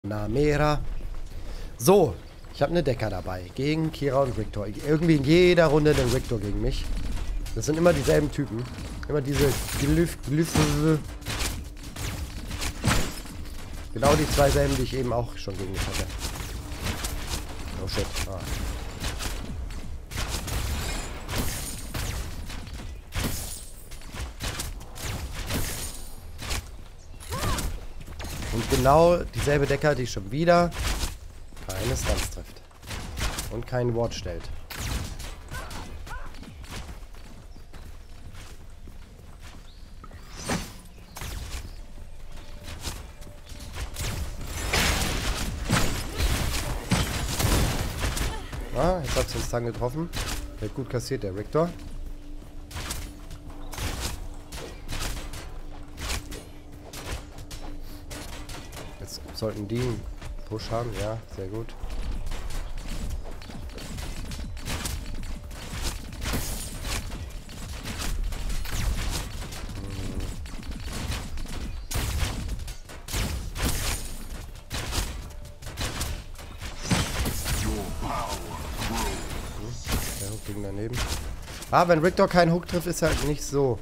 Namera. So, ich habe eine Decker dabei. Gegen Kira und Victor. Irgendwie in jeder Runde den Victor gegen mich. Das sind immer dieselben Typen. Immer diese Glyphe. Genau die zwei selben, die ich eben auch schon gegen mich hatte. Oh shit. Ah. Und genau dieselbe Decker, die schon wieder keine Stunts trifft. Und keinen Ward stellt. Ah, jetzt hat es den Stun getroffen. Der hat gut kassiert, der Victor. Jetzt sollten die einen Push haben. Ja, sehr gut. Der Hook ging daneben. Ah, wenn Victor keinen Hook trifft, ist er halt nicht so.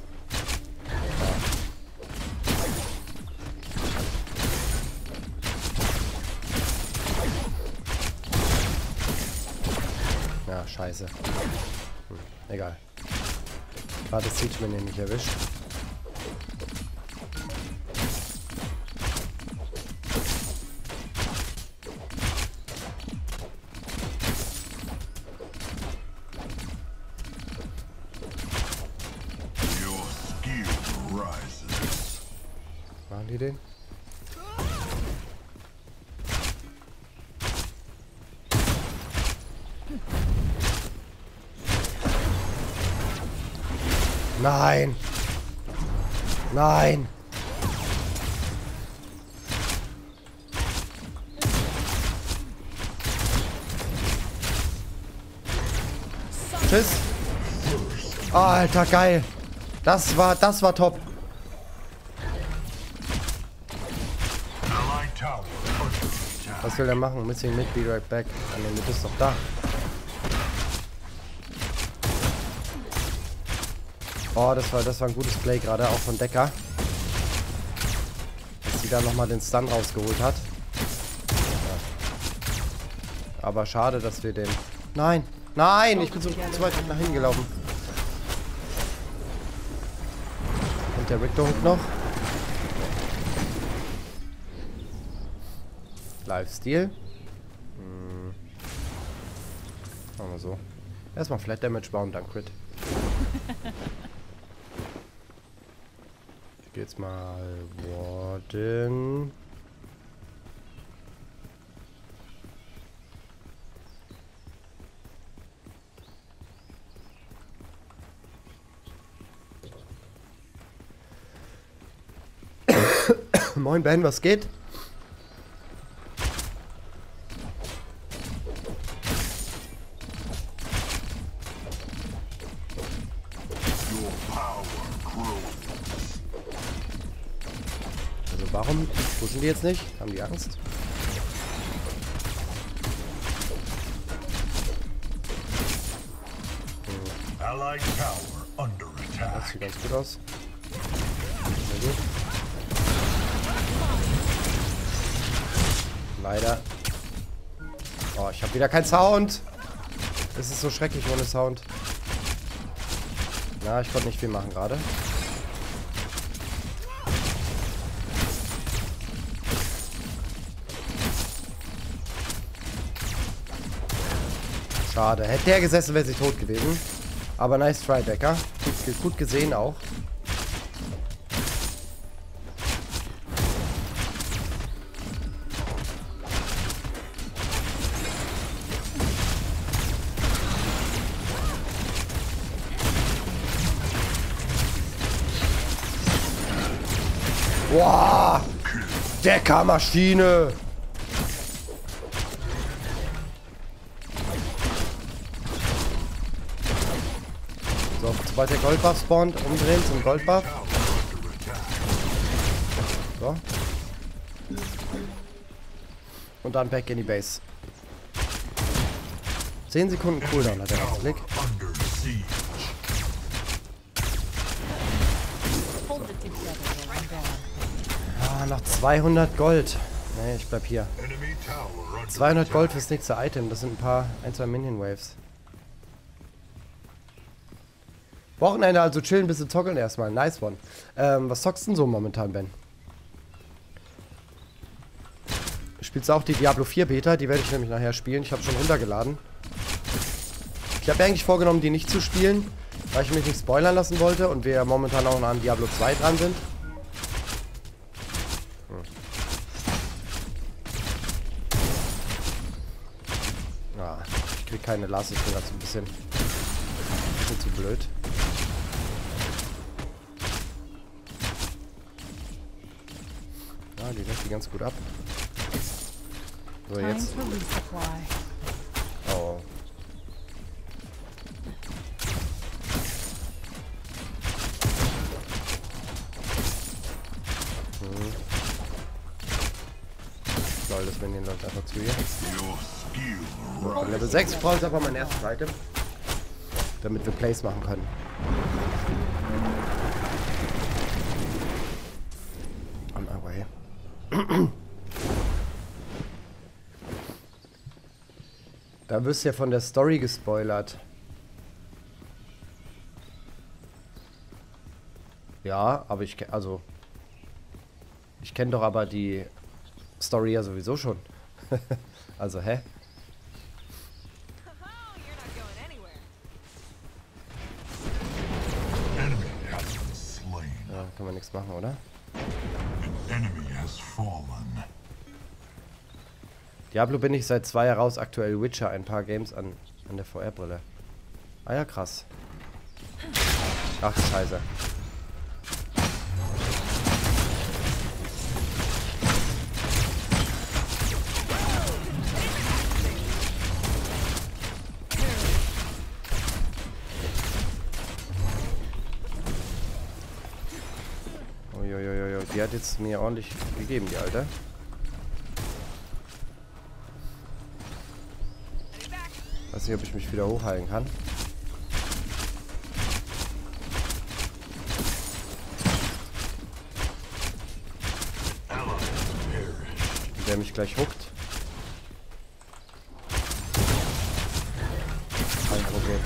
Ja, scheiße. Egal. Gerade das Siegeman den nicht erwischt. Machen die den? Nein! Nein! Tschüss! Alter, geil! Das war top! Was will er machen? Missing mid, be right back. Ah, ne, du bist doch da. Oh, das war ein gutes Play gerade, auch von Decker. Dass sie da nochmal den Stun rausgeholt hat. Ja. Aber schade, dass wir den... Nein! Nein! Ich bin so weit nach hinten gelaufen. Und der Victor holt noch. Lifesteal. Machen wir so. Erstmal Flat Damage bauen, dann Crit. Ich gehe jetzt mal Warden. Moin Ben, was geht? Also warum pushen die jetzt nicht? Haben die Angst? Das sieht ganz gut aus. Sehr gut. Leider. Oh, ich habe wieder keinen Sound. Das ist so schrecklich ohne Sound. Na, ich konnte nicht viel machen gerade. Schade. Hätte der gesessen, wäre sie tot gewesen. Aber nice try, Decker. Gut gesehen auch. Wow! Deckermaschine! So, sobald der Goldbuff spawnt, umdrehen zum Goldbuff. So. Und dann back in die Base. 10 Sekunden Cooldown hat der Klick. Ah, noch 200 Gold. Nee, ich bleib hier. 200 Gold fürs nächste Item. Das sind ein, zwei Minion Waves. Wochenende also chillen, bisschen zockeln erstmal. Nice one. Was zockst du denn so momentan, Ben? Spielst du auch die Diablo 4 Beta? Die werde ich nämlich nachher spielen. Ich habe schon runtergeladen. Ich habe mir eigentlich vorgenommen, die nicht zu spielen, weil ich mich nicht spoilern lassen wollte und wir momentan auch noch an Diablo 2 dran sind. Ja, ich krieg keine Last, ich bin gerade so ein bisschen zu blöd. Ja, die lässt die ganz gut ab. So, jetzt. Oh. Lol, das Minion läuft einfach zu ihr. So, Level 6 brauche ich aber mein erstes Item. Damit wir Plays machen können. On my way. Da wirst du ja von der Story gespoilert. Ja, aber ich kenne doch aber die Story ja sowieso schon. Also, hä? Ja, kann man nichts machen, oder? Diablo bin ich seit 2 Jahren raus, aktuell Witcher, ein paar Games an der VR-Brille. Ah ja, krass. Ach, Scheiße. Uiuiuiui, die hat jetzt mir ordentlich gegeben, die Alte. Weiß nicht, ob ich mich wieder hochheilen kann. Der mich gleich huckt. Kein Problem.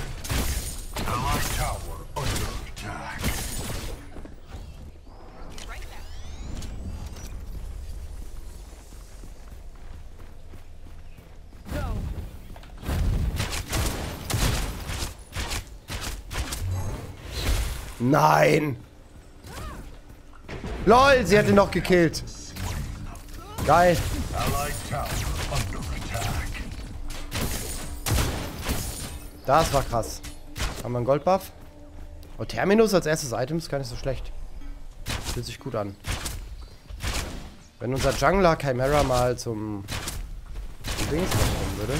Nein! LOL, sie hat ihn noch gekillt. Geil. Das war krass. Haben wir einen Goldbuff? Oh, Terminus als erstes Item ist gar nicht so schlecht. Fühlt sich gut an. Wenn unser Jungler Chimera mal zum Dings kommen würde.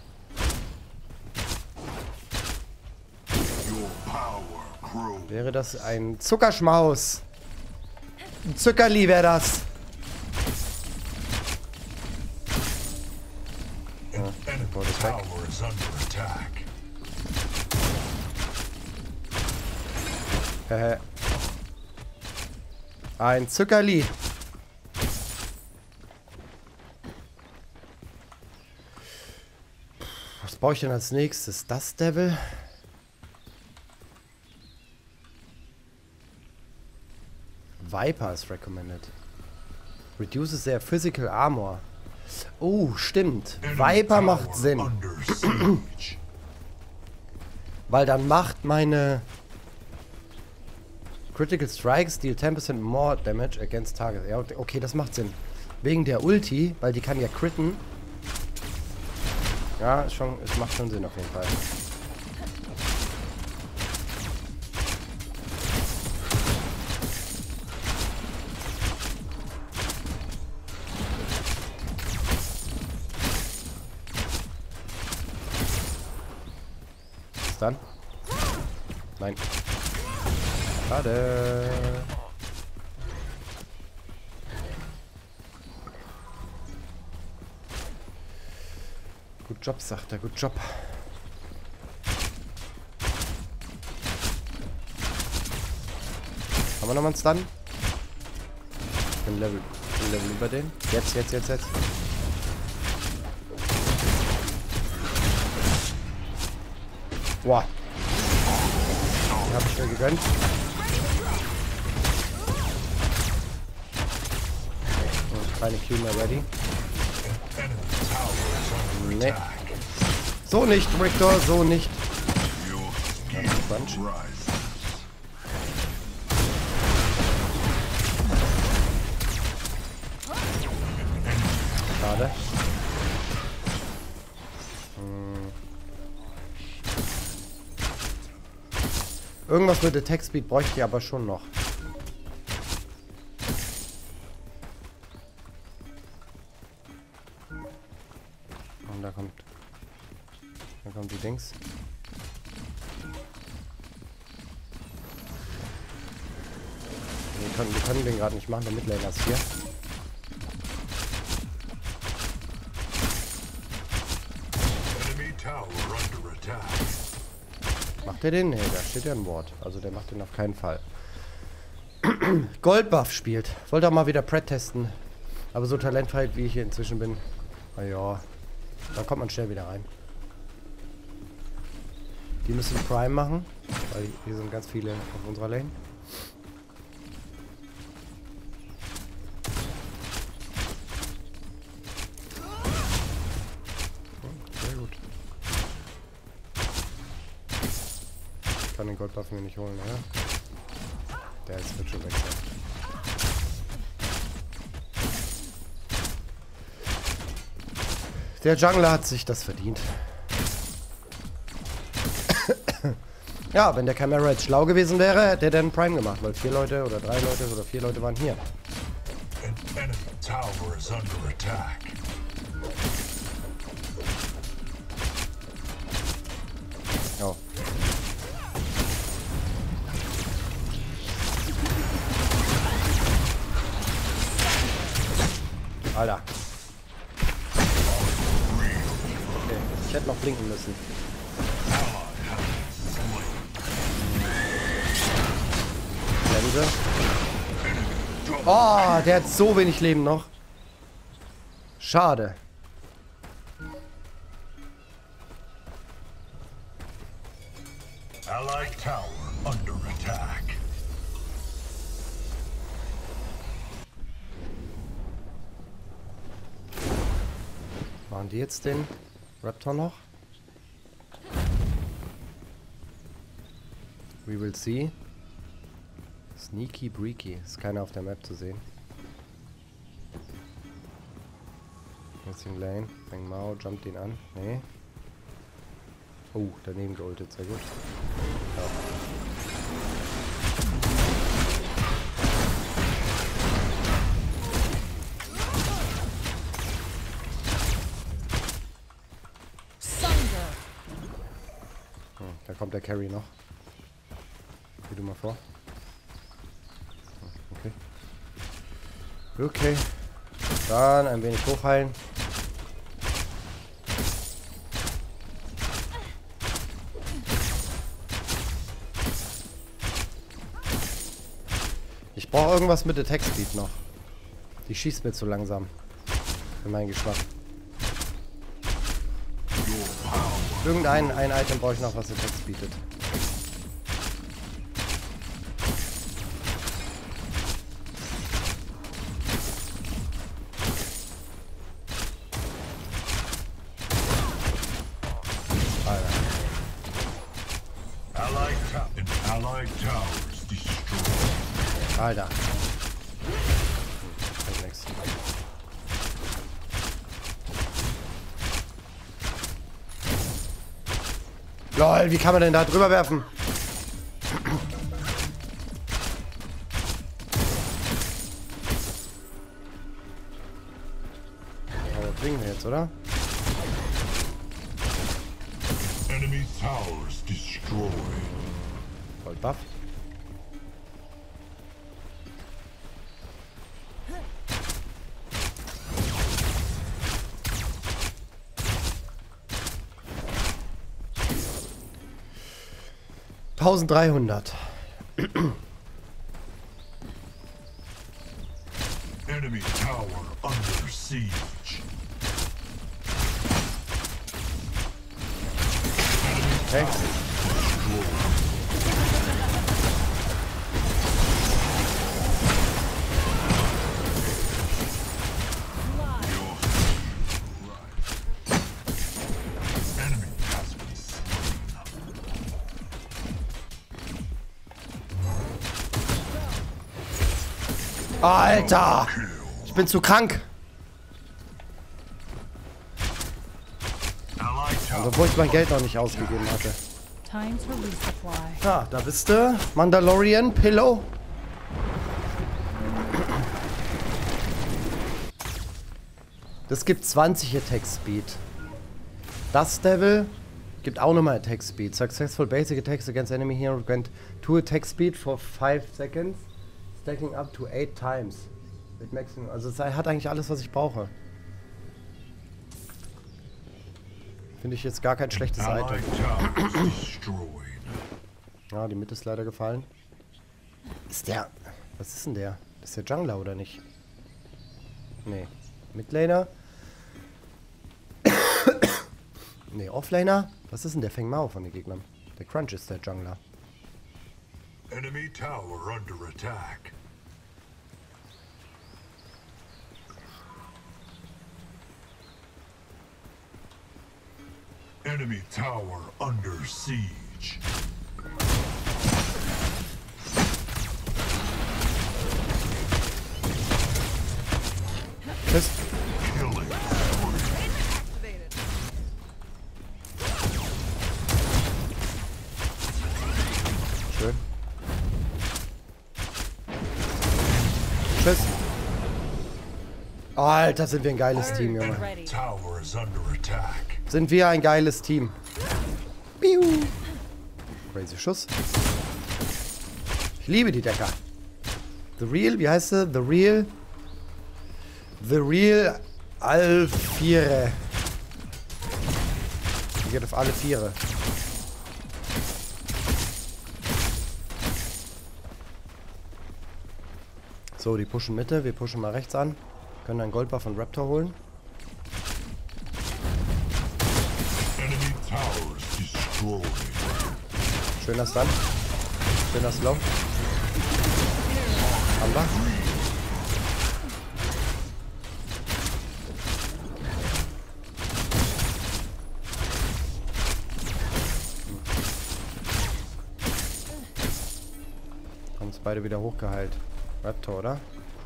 Wäre das ein Zuckerschmaus. Ein Zuckerli wäre das. Ja, ist weg. Ein Zuckerli. Was baue ich denn als nächstes? Das Devil? Viper ist recommended. Reduces their physical armor. Oh, stimmt. Viper macht Sinn. Weil dann macht meine Critical Strikes deal 10% more damage against target. Ja, okay, das macht Sinn. Wegen der Ulti, weil die kann ja critten. Ja, es macht schon Sinn auf jeden Fall. Dann? Nein. Schade. Gut Job, sagt er. Gut Job. Haben wir nochmal einen Stun? Ich bin Level über den. Jetzt. Boah. Den hab ich mir gegönnt. Keine Q mehr ready. Nee. So nicht, Victor, so nicht. Bunch. Schade. Irgendwas mit Attack Speed bräuchte ich aber schon noch. Und da kommt die Dings. Wir können den gerade nicht machen, der Midlaner ist hier. Macht der den? Nee, da steht ja ein Wort. Also der macht den auf keinen Fall. Goldbuff spielt. Wollte auch mal wieder Pret testen. Aber so talentfrei wie ich hier inzwischen bin. Naja, da kommt man schnell wieder rein. Die müssen Prime machen. Weil hier sind ganz viele auf unserer Lane. Ich kann den Goldbuff mir nicht holen, ja? Der ist wird schon weg sein. Der Jungler hat sich das verdient. Ja, wenn der Chimera jetzt schlau gewesen wäre, hätte er dann Prime gemacht, weil 4 Leute oder 3 Leute oder 4 Leute waren hier. Oh. Alter. Okay, ich hätte noch blinken müssen. Bremse. Oh, der hat so wenig Leben noch. Schade. Allied tower under attack. Machen die jetzt den Raptor noch? We will see. Sneaky Breaky. Ist keiner auf der Map zu sehen. Jetzt in Lane. Feng Mao jumpt ihn an. Nee. Oh, daneben geultet. Sehr gut. Ja. Da kommt der Carry noch. Geh du mal vor. Okay. Okay. Dann ein wenig hochheilen. Ich brauche irgendwas mit Attack Speed noch. Die schießt mir zu langsam. Für meinen Geschmack. Irgendein Item brauche ich noch, was Attack bietet. Alter. Nix. Lol, wie kann man denn da drüber werfen? Aber kriegen wir jetzt, oder? Enemy towers destroyed. Voll Buff. 1300. Enemy tower under siege. Okay. Enemy has been slain. Alter! Ich bin zu krank. Allied tower. Obwohl ich mein Geld noch nicht ausgegeben hatte. Time to resupply. Ah, da bist du. Mandalorian Pillow. Das gibt 20 Attack Speed. Das Devil gibt auch nochmal Attack Speed. Successful basic attacks against enemy hero grant 2 Attack Speed for 5 seconds. Stacking up to 8 times. Mit Maximum. Also es hat eigentlich alles, was ich brauche. Finde ich jetzt gar kein schlechtes Item. Allied towers destroyed. Ja, die Mitte ist leider gefallen. Ist der... Was ist denn der? Das ist der Jungler, oder nicht? Nee. Midlaner? Nee, Offlaner? Was ist denn der Feng Mao von den Gegnern? Der Crunch ist der Jungler. Enemy tower under attack. Enemy tower under siege. Tschüss. Killing. Schön. Tschüss. Oh, Alter, sind wir ein geiles Team, Junge. Ready. Tower is under attack. Sind wir ein geiles Team. Piu. Crazy Schuss. Ich liebe die Decker. The Real, wie heißt sie? The Real Alviere. Die geht auf alle Viere. So, die pushen Mitte. Wir pushen mal rechts an. Können einen Goldbuff von Raptor holen. Enemy towers destroyed. Schöner Stun. Schöner Slow. Haben wir. Haben uns beide wieder hochgeheilt. Raptor, oder?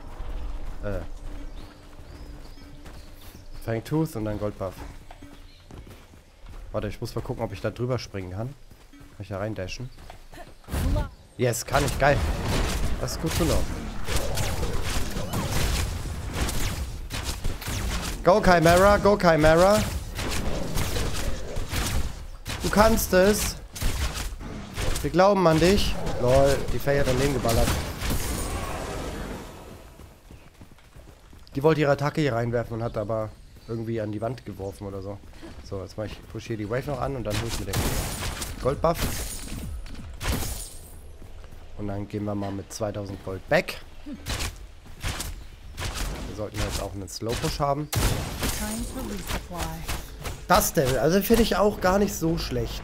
Fangtooth und dann Goldbuff. Warte, ich muss mal gucken, ob ich da drüber springen kann. Kann ich da rein dashen? Yes, kann ich. Geil. Das ist gut zu know. Go Chimera, go Chimera. Du kannst es. Wir glauben an dich. Lol, die Faye hat daneben geballert. Die wollte ihre Attacke hier reinwerfen und hat aber irgendwie an die Wand geworfen oder so. So, jetzt mache ich, push hier die Wave noch an und dann hol ich mir den Goldbuff. Und dann gehen wir mal mit 2000 Gold back. Wir sollten jetzt auch einen Slow Push haben. Time to resupply. Das Devil, also finde ich auch gar nicht so schlecht.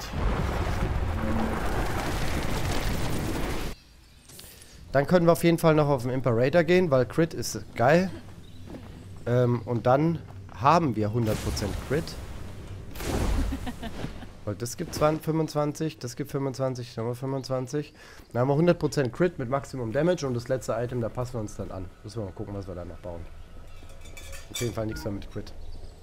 Dann können wir auf jeden Fall noch auf den Imperator gehen, weil Crit ist geil. Und dann haben wir 100% Crit. Weil das gibt 25, das gibt 25, dann haben wir 25. Dann haben wir 100% Crit mit Maximum Damage und das letzte Item, da passen wir uns dann an. Müssen wir mal gucken, was wir da noch bauen. Auf jeden Fall nichts mehr mit Crit.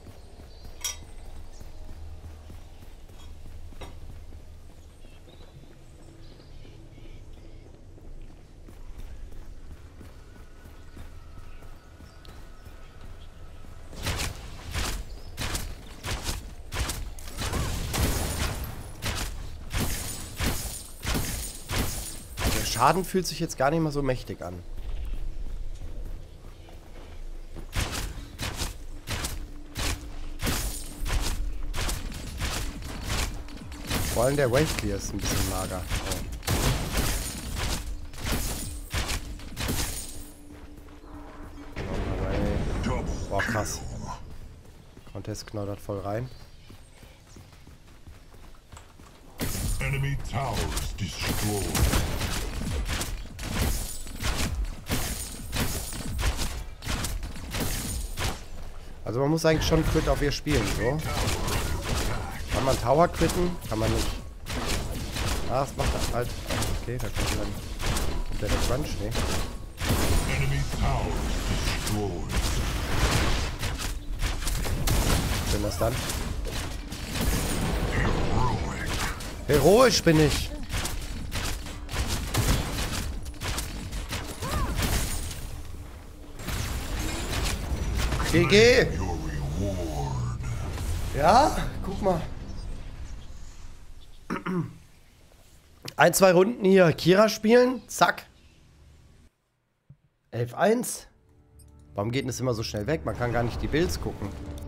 Schaden fühlt sich jetzt gar nicht mal so mächtig an. Vor allem der Wave Clear ist ein bisschen mager. Oh. Contest knoddert voll rein. Enemy towers destroyed. Also man muss eigentlich schon Crit auf ihr spielen, so. Kann man Tower quitten? Kann man nicht. Ah, es macht halt... Okay, da kommt dann... Kommt der Crunch? Nee. Enemy towers destroyed. Wenn das dann... Heroic. Heroisch bin ich! GG! Your reward. Ja, guck mal. 1, 2 Runden hier Kira spielen. Zack. 11-1. Warum geht denn das immer so schnell weg? Man kann gar nicht die Builds gucken.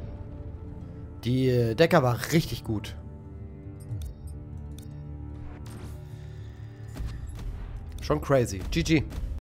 Die Decker war richtig gut. Schon crazy. GG.